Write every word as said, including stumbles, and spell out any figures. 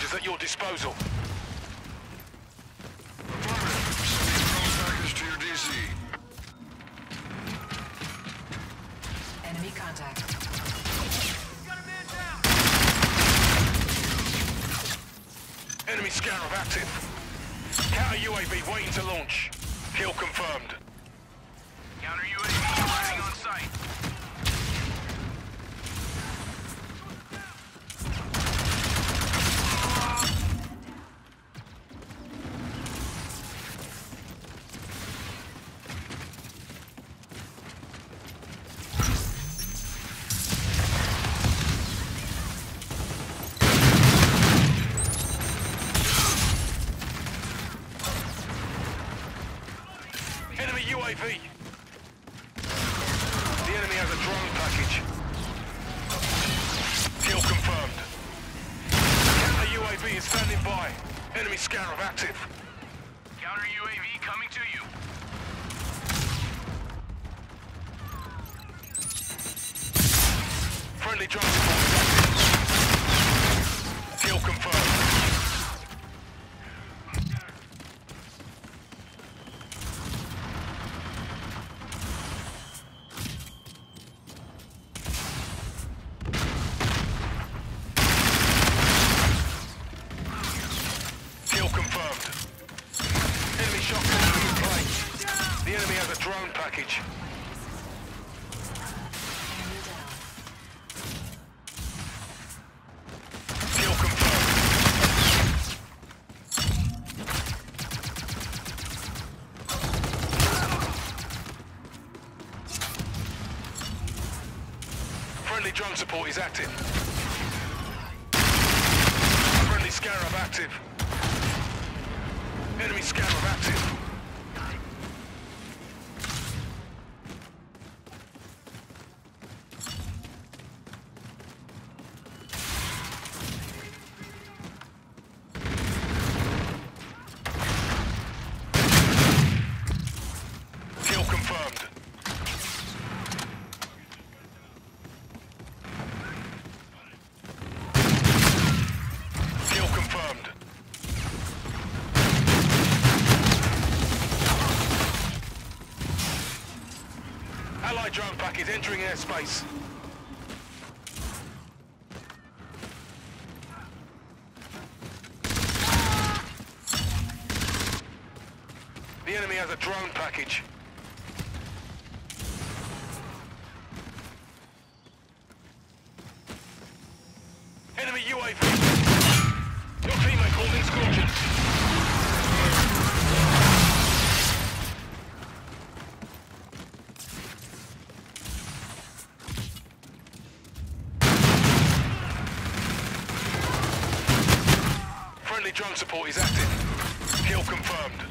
helicopters at your disposal. Affirmative. Sending drone package to your D C. Enemy contact. Enemy Scarab active. Counter U A V waiting to launch. Kill confirmed. Counter U A V arriving on site. Enemy U A V. The enemy has a drone package. Kill confirmed. Counter U A V is standing by. Enemy Scarab active. Counter U A V coming to you. Friendly drone support is active. Kill confirmed. Kill confirmed. Enemy shotgun in play. The enemy has a drone package. Kill confirmed. Friendly drone support is active. Friendly Scarab active. Enemy Scarab active. Kill confirmed. Kill confirmed. Allied drone package entering airspace. The enemy has a drone package. Enemy U A V. Your teammate called in scorchers. Friendly drone support is active. Kill confirmed.